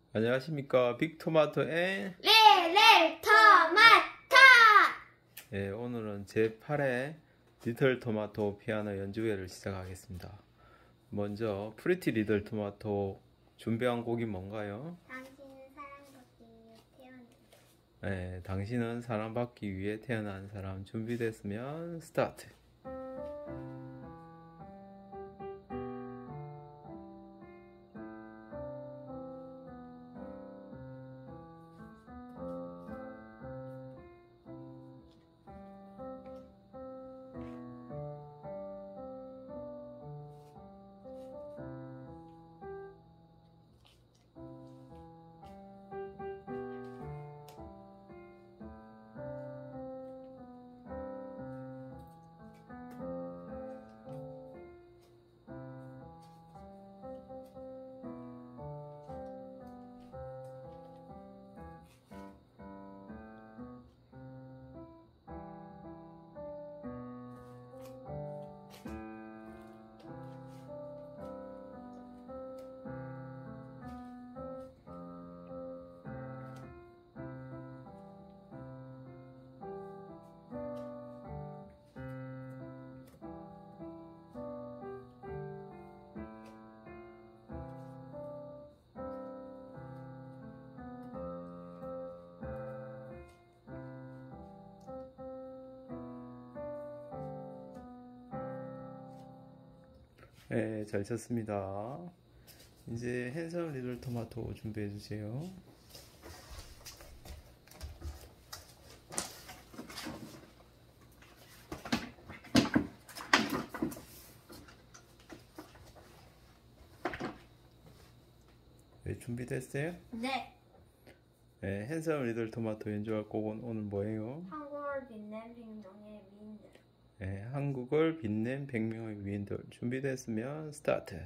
안녕하십니까, 빅토마토의 레레 토마토. 오늘은 제8회 리틀 토마토 피아노 연주회를 시작하겠습니다. 먼저 프리티 리틀 토마토 준비한 곡이 뭔가요? 당신은 사랑받기 위해 태어난. 당신은 사랑받기 위해 태어난 사람. 준비됐으면 스타트. 네, 잘 쳤습니다. 이제 핸섬 리틀 토마토 준비해 주세요. 네, 준비됐어요? 네. 네, 핸섬 리틀 토마토 연주할 곡은 오늘 뭐예요? 한국을 빛낸 빙동의 미인들. 네, 한국을 빛낸 100명의 위인들. 준비됐으면 스타트.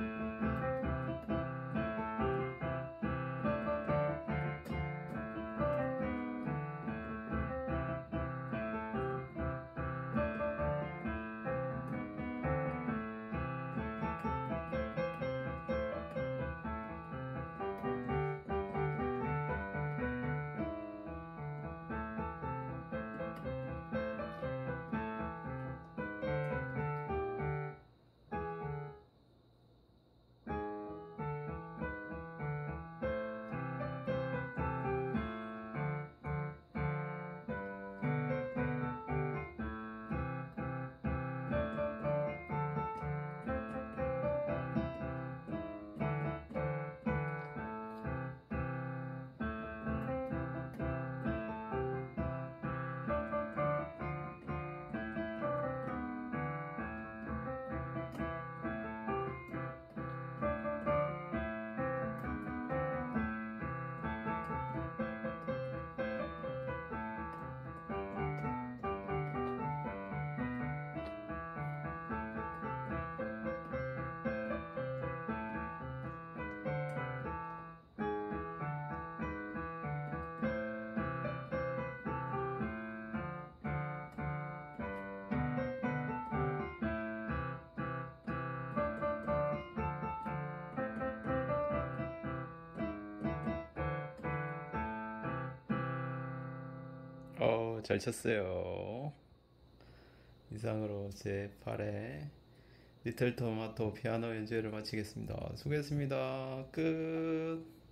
잘 쳤어요. 이상으로 제8회 리틀 토마토 피아노 연주회를 마치겠습니다. 수고했습니다. 끝.